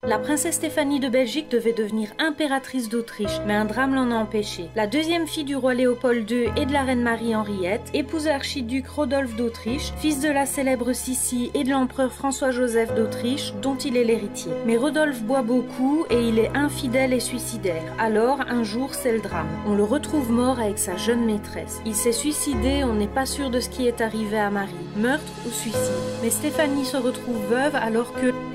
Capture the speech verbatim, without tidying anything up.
La princesse Stéphanie de Belgique devait devenir impératrice d'Autriche, mais un drame l'en a empêché. La deuxième fille du roi Léopold deux et de la reine Marie-Henriette épouse l'archiduc Rodolphe d'Autriche, fils de la célèbre Sissi et de l'empereur François-Joseph d'Autriche, dont il est l'héritier. Mais Rodolphe boit beaucoup et il est infidèle et suicidaire. Alors, un jour, c'est le drame. On le retrouve mort avec sa jeune maîtresse. Il s'est suicidé, on n'est pas sûr de ce qui est arrivé à Marie. Meurtre ou suicide. Mais Stéphanie se retrouve veuve alors que